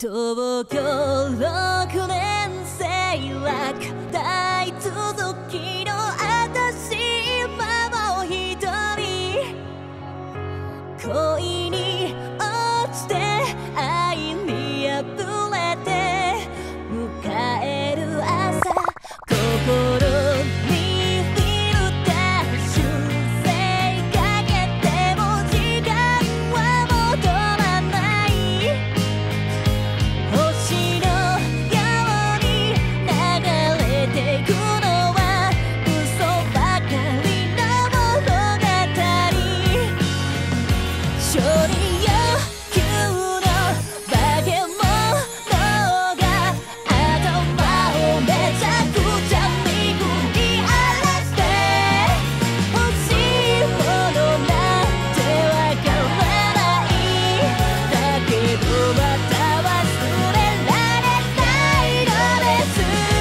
東京6年生は大続きの私今も一人恋に落ちて愛にあふれて迎える朝心にフィルター修正かけても時間は戻らない星のように流れてくのは嘘ばかりの物語承認欲求の化け物が頭をめちゃくちゃに振り荒らして欲しいものなんてわからないだけどまた忘れられないのです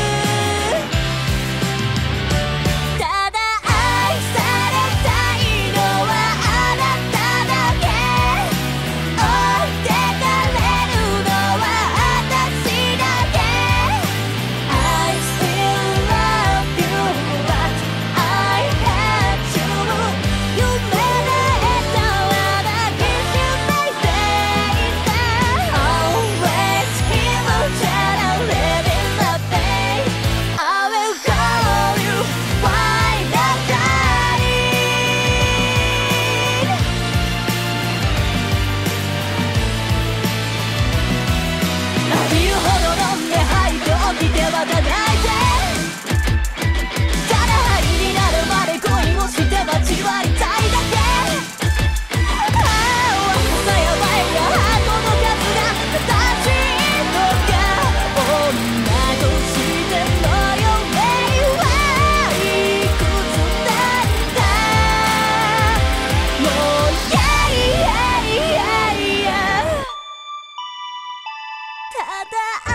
ただ愛されたいのはあなただけ置いてかれるのは私だけ I still love you but I hate you 夢で得たわだけしないでいた Always keep on trying to live in the pain I will call you why not dying 浴びるほど飲んで吐いて起きてまた泣いてただ灰になるまで恋をして交わりたいだけああ若さやばいやハートの数が正しいのか女としての余命はいくつなんだもういやいやいやいやただ